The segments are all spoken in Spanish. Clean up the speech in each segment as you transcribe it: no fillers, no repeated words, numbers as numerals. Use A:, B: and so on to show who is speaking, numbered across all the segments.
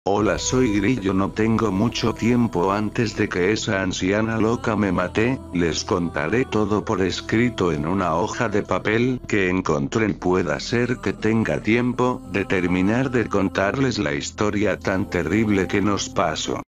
A: Hola, soy Grillo. No tengo mucho tiempo antes de que esa anciana loca me mate. Les contaré todo por escrito en una hoja de papel que encontré. Pueda ser que tenga tiempo de terminar de contarles la historia tan terrible que nos pasó.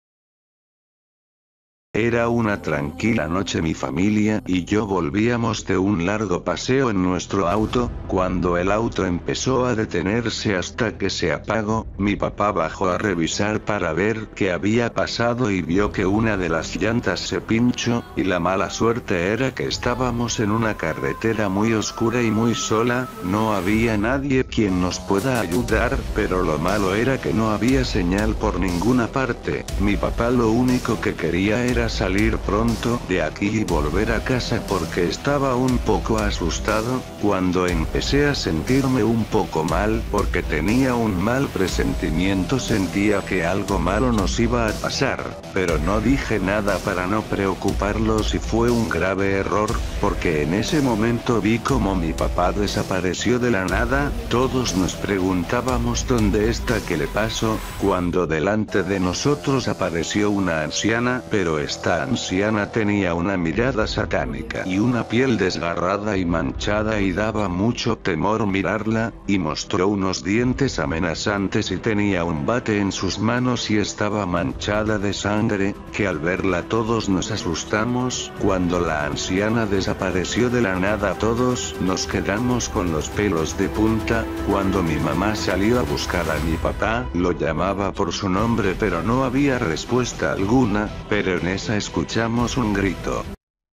A: Era una tranquila noche. Mi familia y yo volvíamos de un largo paseo en nuestro auto, cuando el auto empezó a detenerse hasta que se apagó. Mi papá bajó a revisar para ver qué había pasado y vio que una de las llantas se pinchó, y la mala suerte era que estábamos en una carretera muy oscura y muy sola. No había nadie quien nos pueda ayudar, pero lo malo era que no había señal por ninguna parte. Mi papá lo único que quería era salir pronto de aquí y volver a casa porque estaba un poco asustado, cuando empecé a sentirme un poco mal porque tenía un mal presentimiento. Sentía que algo malo nos iba a pasar, pero no dije nada para no preocuparlos, y fue un grave error, porque en ese momento vi como mi papá desapareció de la nada. Todos nos preguntábamos dónde está, qué le pasó, cuando delante de nosotros apareció una anciana, pero esta anciana tenía una mirada satánica y una piel desgarrada y manchada, y daba mucho temor mirarla, y mostró unos dientes amenazantes y tenía un bate en sus manos y estaba manchada de sangre, que al verla todos nos asustamos. Cuando la anciana desapareció de la nada todos nos quedamos con los pelos de punta. Cuando mi mamá salió a buscar a mi papá, lo llamaba por su nombre pero no había respuesta alguna, pero en esa escuchamos un grito.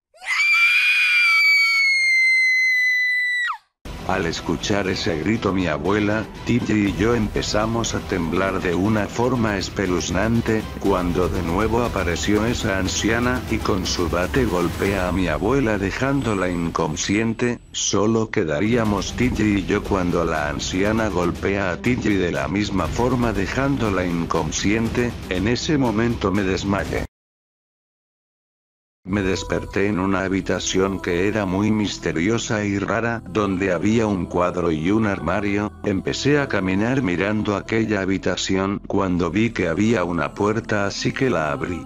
A: Al escuchar ese grito, mi abuela, Titi y yo empezamos a temblar de una forma espeluznante, cuando de nuevo apareció esa anciana y con su bate golpea a mi abuela dejándola inconsciente. Solo quedaríamos Titi y yo cuando la anciana golpea a Titi de la misma forma dejándola inconsciente. En ese momento me desmayé. Me desperté en una habitación que era muy misteriosa y rara, donde había un cuadro y un armario. Empecé a caminar mirando aquella habitación cuando vi que había una puerta, así que la abrí.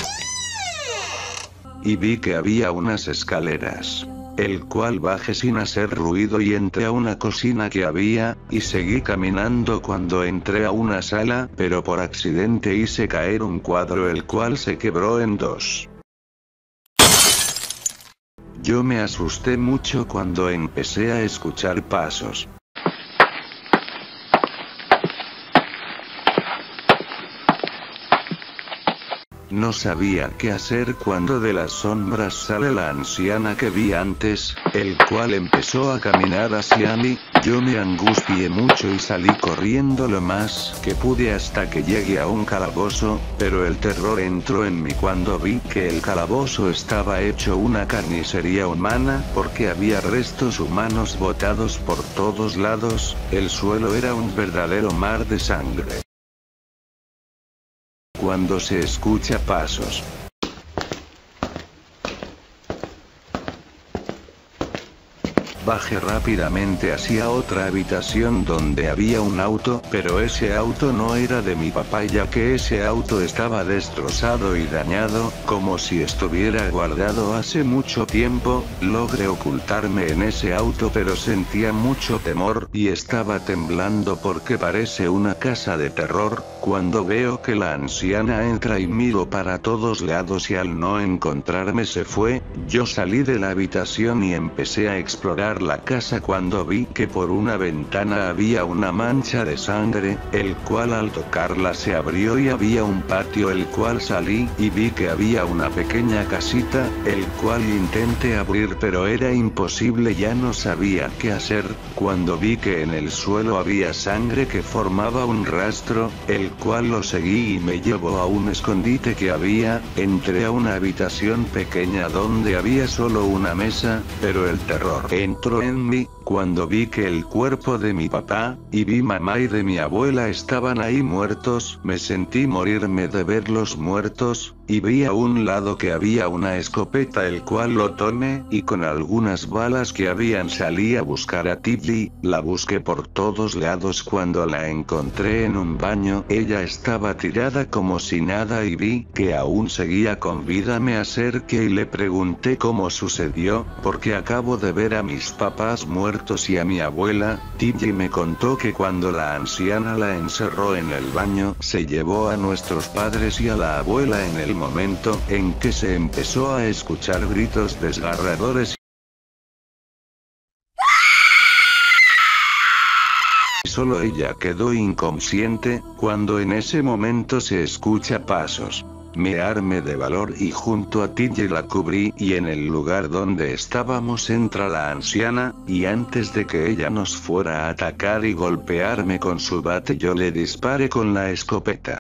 A: Y vi que había unas escaleras, el cual bajé sin hacer ruido y entré a una cocina que había, y seguí caminando cuando entré a una sala, pero por accidente hice caer un cuadro el cual se quebró en dos. Yo me asusté mucho cuando empecé a escuchar pasos. No sabía qué hacer cuando de las sombras sale la anciana que vi antes, el cual empezó a caminar hacia mí. Yo me angustié mucho y salí corriendo lo más que pude hasta que llegué a un calabozo, pero el terror entró en mí cuando vi que el calabozo estaba hecho una carnicería humana, porque había restos humanos botados por todos lados. El suelo era un verdadero mar de sangre. Cuando se escucha pasos, bajé rápidamente hacia otra habitación donde había un auto, pero ese auto no era de mi papá, ya que ese auto estaba destrozado y dañado, como si estuviera guardado hace mucho tiempo. Logré ocultarme en ese auto, pero sentía mucho temor y estaba temblando porque parece una casa de terror. Cuando veo que la anciana entra y miro para todos lados y al no encontrarme se fue, yo salí de la habitación y empecé a explorar la casa cuando vi que por una ventana había una mancha de sangre, el cual al tocarla se abrió y había un patio, el cual salí y vi que había una pequeña casita, el cual intenté abrir pero era imposible. Ya no sabía qué hacer, cuando vi que en el suelo había sangre que formaba un rastro, el cual lo seguí y me llevó a un escondite que había. Entré a una habitación pequeña donde había solo una mesa, pero el terror entró en mí Cuando vi que el cuerpo de mi papá, y mi mamá y de mi abuela estaban ahí muertos, me sentí morirme de verlos muertos, y vi a un lado que había una escopeta el cual lo tomé, y con algunas balas que habían salí a buscar a Tilly, la busqué por todos lados. Cuando la encontré en un baño, ella estaba tirada como si nada y vi que aún seguía con vida. Me acerqué y le pregunté cómo sucedió, porque acabo de ver a mis papás muertos y a mi abuela. Tilly me contó que cuando la anciana la encerró en el baño, se llevó a nuestros padres y a la abuela en el momento en que se empezó a escuchar gritos desgarradores. Solo ella quedó inconsciente, cuando en ese momento se escucha pasos. Me armé de valor y junto a Tilly la cubrí, y en el lugar donde estábamos entra la anciana, y antes de que ella nos fuera a atacar y golpearme con su bate, yo le disparé con la escopeta.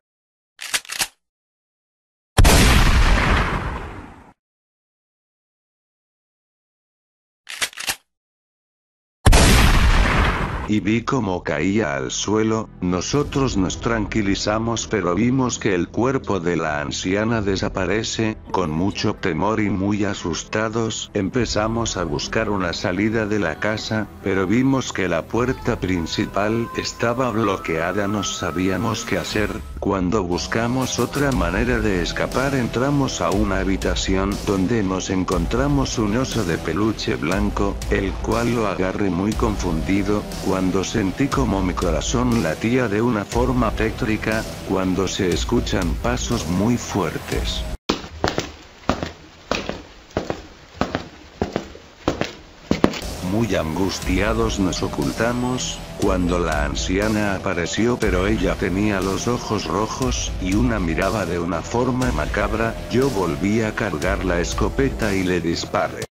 A: Y vi cómo caía al suelo. Nosotros nos tranquilizamos, pero vimos que el cuerpo de la anciana desaparece. Con mucho temor y muy asustados, empezamos a buscar una salida de la casa, pero vimos que la puerta principal estaba bloqueada. No sabíamos qué hacer. Cuando buscamos otra manera de escapar, entramos a una habitación donde nos encontramos un oso de peluche blanco, el cual lo agarré muy confundido, cuando sentí como mi corazón latía de una forma tétrica, cuando se escuchan pasos muy fuertes. Muy angustiados nos ocultamos, cuando la anciana apareció, pero ella tenía los ojos rojos, y una miraba de una forma macabra. Yo volví a cargar la escopeta y le disparé.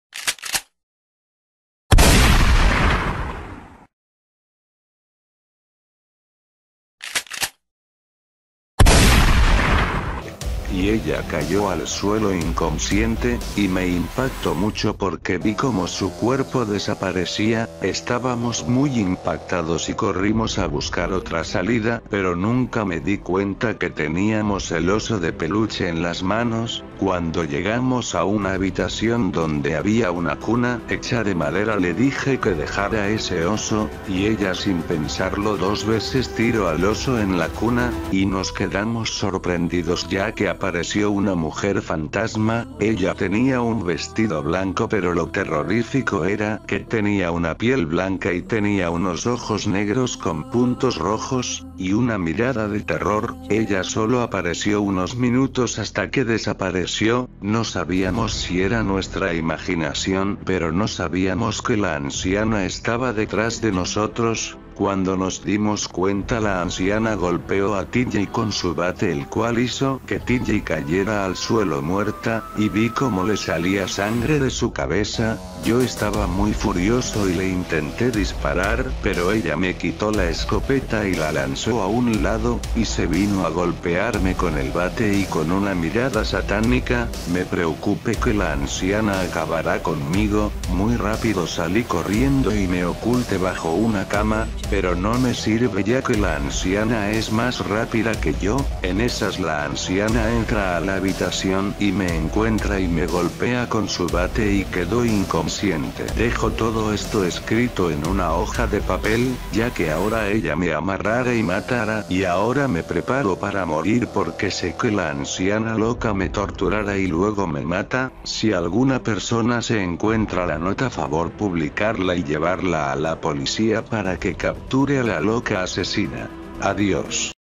A: Y ella cayó al suelo inconsciente, y me impactó mucho porque vi como su cuerpo desaparecía. Estábamos muy impactados y corrimos a buscar otra salida, pero nunca me di cuenta que teníamos el oso de peluche en las manos. Cuando llegamos a una habitación donde había una cuna hecha de madera, le dije que dejara ese oso, y ella sin pensarlo dos veces tiró al oso en la cuna, y nos quedamos sorprendidos ya que apareció una mujer fantasma. Ella tenía un vestido blanco, pero lo terrorífico era que tenía una piel blanca y tenía unos ojos negros con puntos rojos, y una mirada de terror. Ella solo apareció unos minutos hasta que desapareció. No sabíamos si era nuestra imaginación, pero no sabíamos que la anciana estaba detrás de nosotros. Cuando nos dimos cuenta, la anciana golpeó a Tilly con su bate, el cual hizo que Tilly cayera al suelo muerta, y vi cómo le salía sangre de su cabeza. Yo estaba muy furioso y le intenté disparar, pero ella me quitó la escopeta y la lanzó a un lado, y se vino a golpearme con el bate y con una mirada satánica. Me preocupé que la anciana acabará conmigo. Muy rápido salí corriendo y me oculté bajo una cama. Pero no me sirve ya que la anciana es más rápida que yo. En esas la anciana entra a la habitación y me encuentra y me golpea con su bate y quedó inconsciente. Dejo todo esto escrito en una hoja de papel, ya que ahora ella me amarrara y matara, y ahora me preparo para morir porque sé que la anciana loca me torturará y luego me mata. Si alguna persona se encuentra la nota, favor publicarla y llevarla a la policía para que capture a la loca asesina. Adiós.